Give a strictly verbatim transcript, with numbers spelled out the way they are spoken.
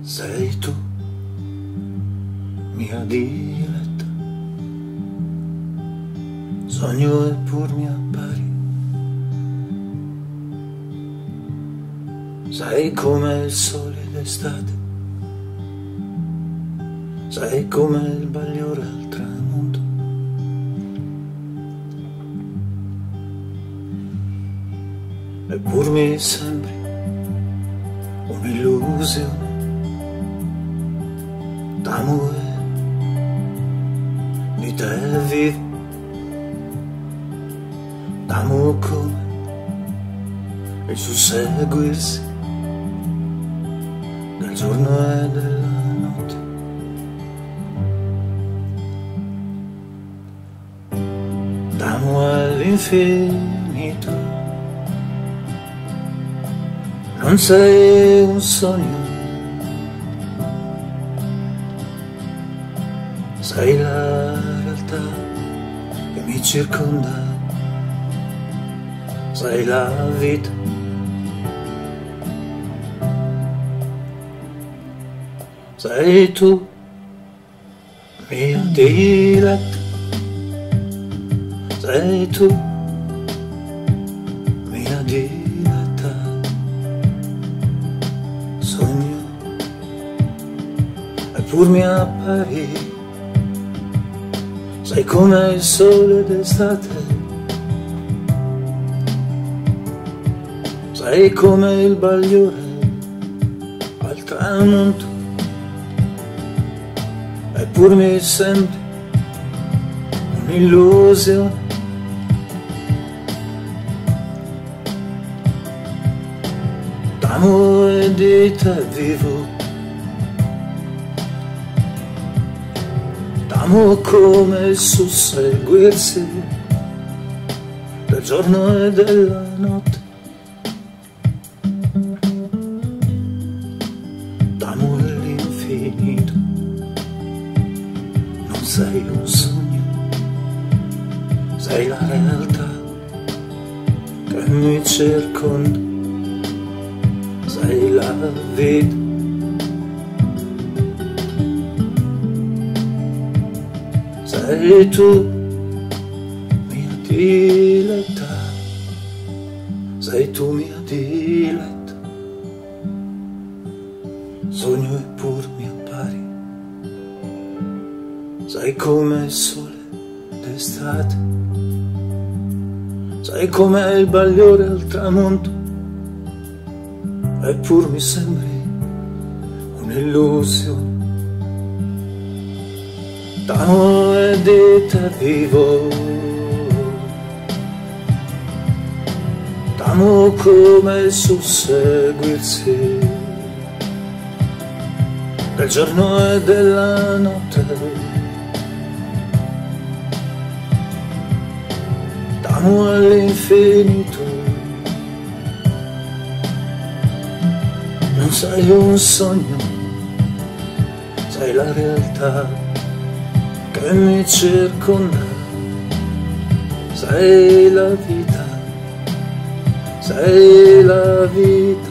Sei tu, mia diletta, sogno e pur mi appari. Sei come il sole d'estate, sei come il bagliore al tramonto. Eppur mi sembri un'illusione d'amore, di te vivo, d'amo come il susseguirsi del giorno e della notte. D'amo all'infinito, non sei un sogno, sei la realtà che mi circonda, sei la vita. Sei tu, mia diletta, sei tu, mia diletta, sogno eppur mi appari. Sei come il sole d'estate, sei come il bagliore al tramonto, eppur mi sembri un'illusione d'amo e di te vivo, d'amo come il susseguirsi del giorno e della notte. D'amo all'infinito, non sei un sogno, sei la realtà che mi circonda, sei la vita. Sei tu, mia diletta, sei tu mia diletta, sogno eppur mi appari. Sei come il sole d'estate, sei come il bagliore al tramonto, eppur mi sembri un'illusione d'amo e di te vivo, d'amo come il susseguirsi del giorno e della notte, d'amo all'infinito, non sei un sogno, sei la realtà che mi circonda, sei la vita, sei la vita.